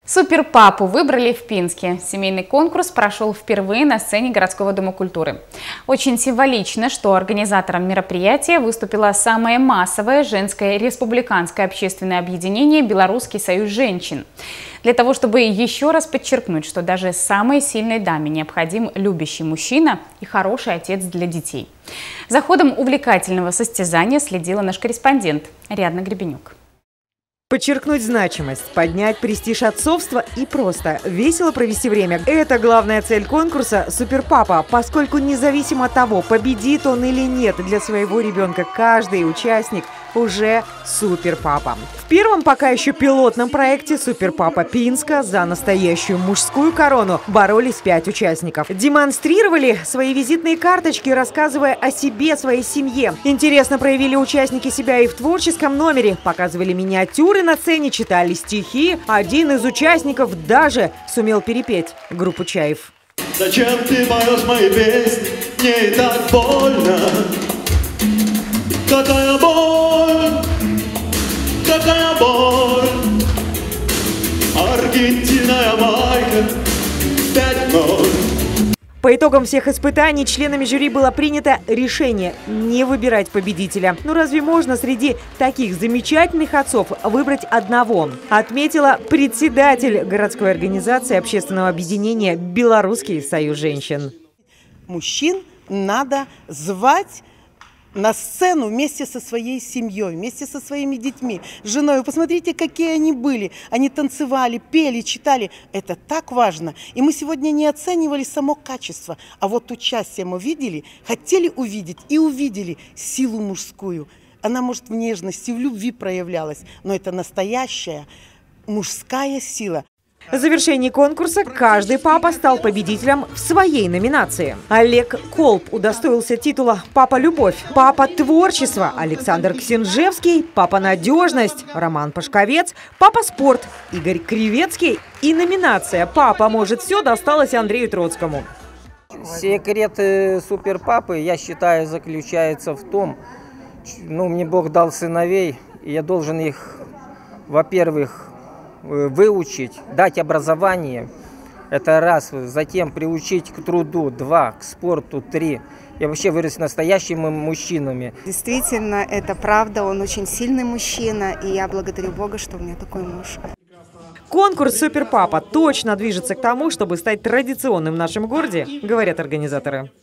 Суперпапу выбрали в Пинске. Семейный конкурс прошел впервые на сцене городского дома культуры. Очень символично, что организатором мероприятия выступило самое массовое женское республиканское общественное объединение «Белорусский союз женщин». Для того, чтобы еще раз подчеркнуть, что даже самой сильной даме необходим любящий мужчина и хороший отец для детей. За ходом увлекательного состязания следила наш корреспондент Ариадна Гребенюк. Подчеркнуть значимость, поднять престиж отцовства и просто весело провести время – это главная цель конкурса «Суперпапа», поскольку независимо от того, победит он или нет, для своего ребенка каждый участник уже суперпапа. В первом пока еще пилотном проекте «Суперпапа Пинска» за настоящую мужскую корону боролись 5 участников. Демонстрировали свои визитные карточки, рассказывая о себе, своей семье. Интересно проявили участники себя и в творческом номере, показывали миниатюры на сцене, читали стихи. Один из участников даже сумел перепеть группу «Чаев». Зачем ты поешь мои песни? Мне и так больно. Какая боль, какая боль. Аргентина, Ямайка, 5-0. По итогам всех испытаний членами жюри было принято решение не выбирать победителя. Ну разве можно среди таких замечательных отцов выбрать одного? Отметила председатель городской организации общественного объединения «Белорусский союз женщин». Мужчин надо звать на сцену вместе со своей семьей, вместе со своими детьми, женой. Вы посмотрите, какие они были. Они танцевали, пели, читали. Это так важно. И мы сегодня не оценивали само качество, а вот участие мы видели, хотели увидеть и увидели силу мужскую. Она, может, в нежности, в любви проявлялась, но это настоящая мужская сила. В завершении конкурса каждый папа стал победителем в своей номинации. Олег Колб удостоился титула «Папа Любовь», «Папа Творчество» Александр Ксенжевский, «Папа Надежность» Роман Пашковец, «Папа Спорт» Игорь Кривецкий и номинация «Папа может все» досталась Андрею Троцкому. Секрет суперпапы, я считаю, заключается в том, мне Бог дал сыновей, и я должен их, во-первых, выучить, дать образование, это раз, затем приучить к труду, 2, к спорту, 3, и вообще вырасти настоящими мужчинами. Действительно, это правда, он очень сильный мужчина, и я благодарю Бога, что у меня такой муж. Конкурс «Суперпапа» точно движется к тому, чтобы стать традиционным в нашем городе, говорят организаторы.